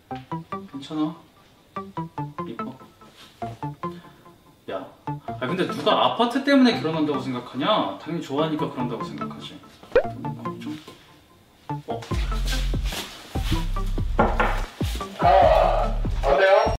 괜찮아. 이뻐. 야, 아 근데 누가 아파트 때문에 결혼한다고 생각하냐? 당연히 좋아하니까 그런다고 생각하지. 좀, 어?